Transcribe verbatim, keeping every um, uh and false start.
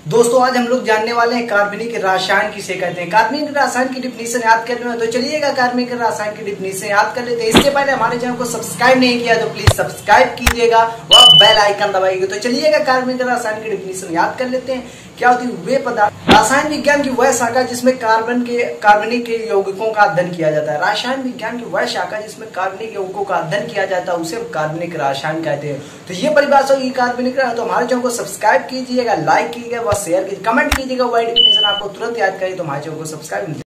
दोस्तों आज हम लोग जानने वाले हैं कार्बनिक रसायन किसे कहते हैं। कार्बनिक रसायन की डिफिनीशन याद करने में तो चलिएगा कार्बनिक रसायन की डिफिनीशन याद कर लेते हैं। इससे पहले हमारे चैनल को सब्सक्राइब नहीं किया तो प्लीज सब्सक्राइब कीजिएगा व बेल आइकन दबाइएगा। तो चलिएगा कार्बनिक रसायन की डिफिनीशन याद कर लेते हैं। क्या होती है वे पदार्थ, रसायन विज्ञान की वह शाखा जिसमें कार्बन के कार्बनिक के यौगिकों का अध्ययन किया जाता है। रसायन विज्ञान की वह शाखा जिसमें कार्बनिक यौगिकों का अध्ययन किया जाता है उसे हम कार्बनिक रसायन कहते हैं। तो ये परिभाषा होगी कार्बनिक। तो हमारे चैनल को सब्सक्राइब कीजिएगा, लाइक कीजिएगा व शेयर कीजिए, कमेंट कीजिएगा। वह डिफिनीशन आपको तुरंत याद करिए तो हमारे चैनल को सब्सक्राइब